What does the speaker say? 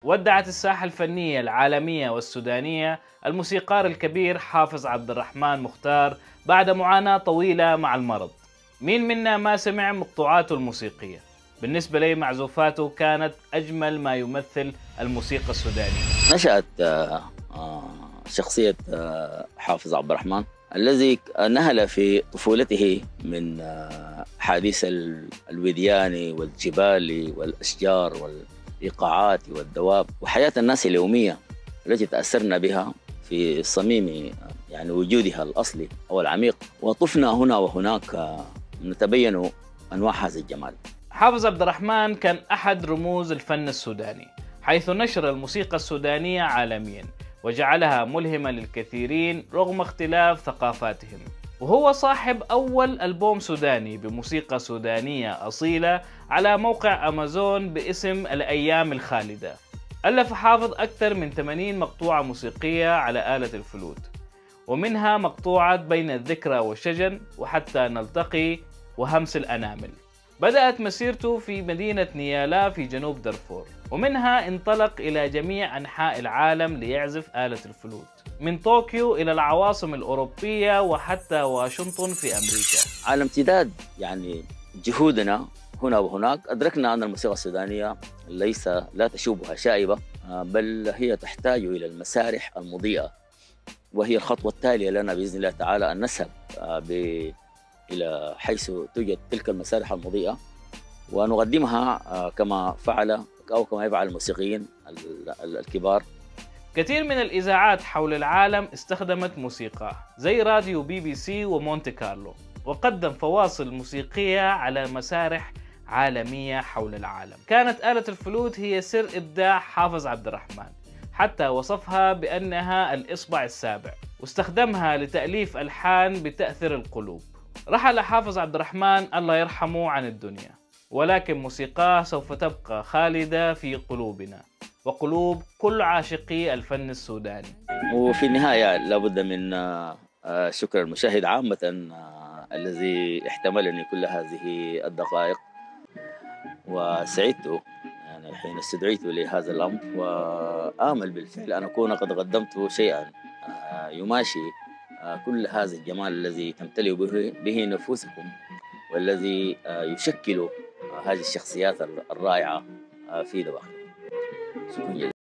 ودعت الساحة الفنية العالمية والسودانية الموسيقار الكبير حافظ عبد الرحمن مختار بعد معاناة طويلة مع المرض. مين منا ما سمع مقطوعاته الموسيقية؟ بالنسبة لي معزوفاته كانت أجمل ما يمثل الموسيقى السودانية. نشأت شخصية حافظ عبد الرحمن الذي نهل في طفولته من حديث الوديان والجبال والأشجار والإيقاعات والدواب وحياة الناس اليومية التي تأثرنا بها في صميم يعني وجودها الأصلي أو العميق، وطفنا هنا وهناك نتبين أنواع هذا الجمال. حافظ عبد الرحمن كان أحد رموز الفن السوداني، حيث نشر الموسيقى السودانية عالمياً وجعلها ملهمة للكثيرين رغم اختلاف ثقافاتهم. وهو صاحب أول ألبوم سوداني بموسيقى سودانية أصيلة على موقع أمازون باسم الأيام الخالدة. ألف حافظ أكثر من 80 مقطوعة موسيقية على آلة الفلوت، ومنها مقطوعات بين الذكرى والشجن وحتى نلتقي وهمس الأنامل. بدأت مسيرته في مدينة نيالا في جنوب دارفور، ومنها انطلق إلى جميع أنحاء العالم ليعزف آلة الفلوت، من طوكيو إلى العواصم الأوروبية وحتى واشنطن في أمريكا. على امتداد يعني جهودنا هنا وهناك أدركنا أن الموسيقى السودانية لا تشوبها شائبة، بل هي تحتاج إلى المسارح المضيئة، وهي الخطوة التالية لنا بإذن الله تعالى أن نذهب إلى حيث توجد تلك المسارح المضيئة ونقدمها كما فعل أو كما يفعل الموسيقيين الكبار. كثير من الإذاعات حول العالم استخدمت موسيقى زي راديو BBC ومونتي كارلو، وقدم فواصل موسيقية على مسارح عالمية حول العالم. كانت آلة الفلوت هي سر إبداع حافظ عبد الرحمن، حتى وصفها بأنها الإصبع السابع، واستخدمها لتأليف ألحان بتأثر القلوب. رحل حافظ عبد الرحمن الله يرحمه عن الدنيا، ولكن موسيقاه سوف تبقى خالدة في قلوبنا وقلوب كل عاشقي الفن السوداني. وفي النهاية لابد من شكر المشاهد عامة الذي احتملني كل هذه الدقائق، وسعدت يعني حين استدعيت لهذا الأمر، وآمل بالفعل أن أكون قد قدمت شيئا يماشي كل هذا الجمال الذي تمتلئ به نفوسكم، والذي يشكل هذه الشخصيات الرائعة في دواخل. شكرا جزيلا.